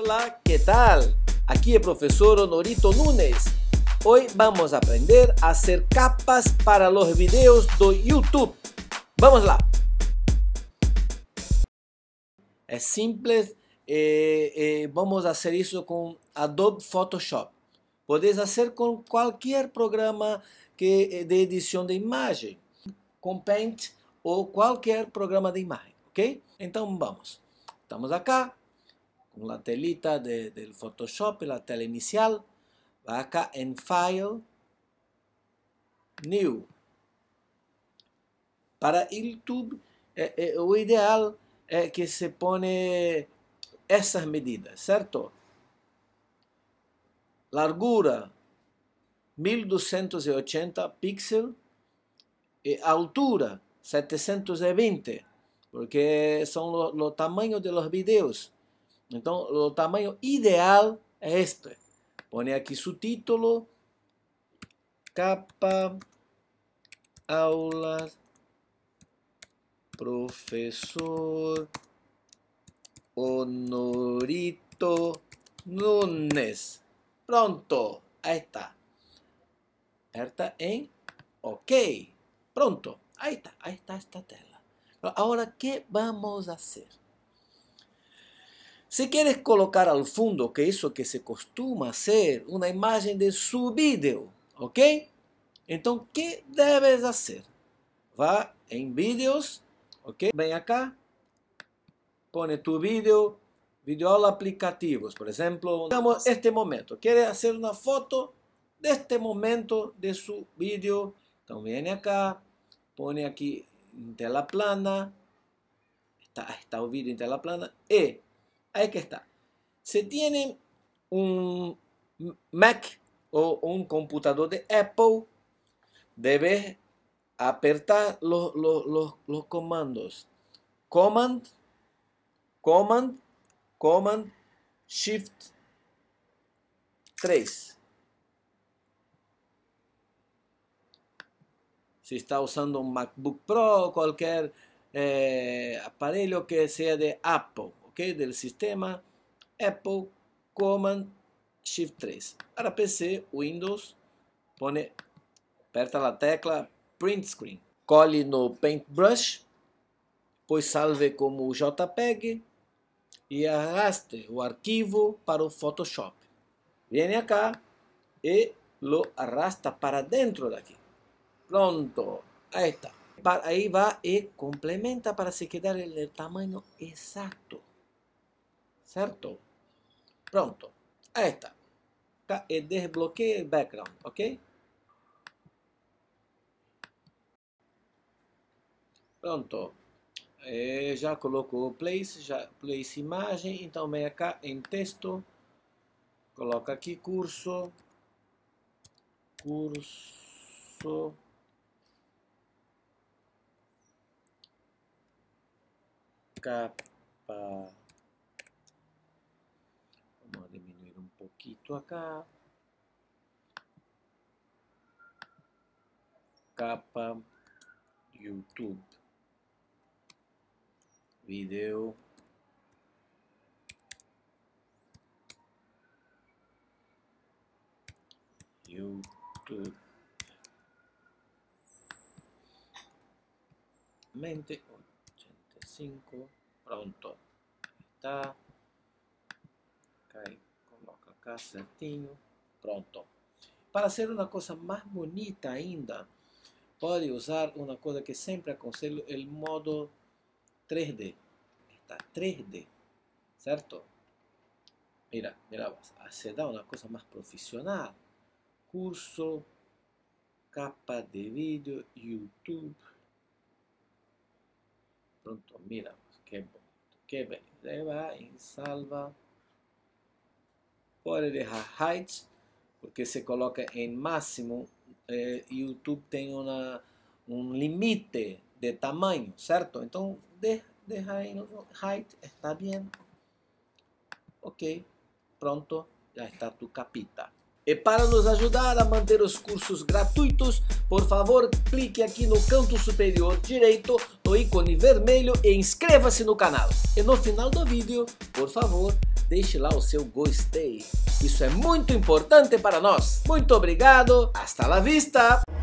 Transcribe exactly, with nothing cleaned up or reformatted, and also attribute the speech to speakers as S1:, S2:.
S1: Hola, ¿qué tal? Aquí el profesor Honorito Nunes. Hoy vamos a aprender a hacer capas para los videos de YouTube. Vamos lá! É simples, eh, eh, vamos fazer isso com Adobe Photoshop. Podes fazer com qualquer programa que, de edição de imagem, com Paint ou qualquer programa de imagem, ok? Então vamos. Estamos acá, com a telita de, del Photoshop, a tela inicial. Va acá em File, New. Para YouTube, é, é, o ideal é que se pone essas medidas, certo? Largura mil duzentos e oitenta pixels e altura setecentos e vinte, porque são o tamanho de los videos. Então, o tamanho ideal é este. Pone aqui subtítulo, capa, aulas, professor Honorito Nunes. Pronto, aí está. Aperta em OK. Pronto, aí está, aí está esta tela. Agora, ¿qué vamos a hacer? Si quieres colocar al fondo, que es eso que se costuma hacer, una imagen de su video, ¿ok? Entonces, ¿qué debes hacer? Va en vídeos, ¿ok? Ven acá, pone tu video, video aula aplicativos, por ejemplo, digamos este momento, quiere hacer una foto de este momento de su video, entonces viene acá, pone aquí en tela plana, está, está el video en tela plana, y ahí que está. Si tienen un Mac o un computador de Apple, debes apertar los, los, los, los comandos. Command, Command, Command, Shift tres. Si está usando un MacBook Pro o cualquier eh, aparelho que sea de Apple, okay, del sistema Apple, Command Shift tres. Para P C, Windows, pone, aperta la tecla Print Screen. Cole no Paintbrush, pois salve como JPEG e arraste o arquivo para o Photoshop. Viene acá e lo arrasta para dentro daqui. Pronto, ahí está. Ahí va y complementa para se quedar el, el tamaño exacto. ¿Certo? Pronto. Ahí está. Acá y desbloqueia el background, ¿ok? Pronto. Eh, já colocou o place, já place imagem, então vem acá em texto, coloca aqui curso, curso, capa, vamos a diminuir un poquito acá, capa, YouTube, video, YouTube, mente, ochenta y cinco, pronto, está, coloca acá certinho, pronto. Para hacer una cosa más bonita ainda, puede usar una cosa que siempre aconselho, el modo tres D, está tres D, ¿cierto? Mira, mira, se da una cosa más profesional, curso, capa de vídeo, YouTube. Pronto, mira, qué bonito, qué bello. Ahí va en salva. Puede dejar height, porque se coloca en máximo. Eh, YouTube tiene una, un límite de tamaño, ¿cierto? Entonces, de, deja en height, está bien. Ok, pronto, ya está tu capita. E para nos ajudar a manter os cursos gratuitos, por favor, clique aqui no canto superior direito, no ícone vermelho e inscreva-se no canal. E no final do vídeo, por favor, deixe lá o seu gostei. Isso é muito importante para nós. Muito obrigado. Hasta la vista.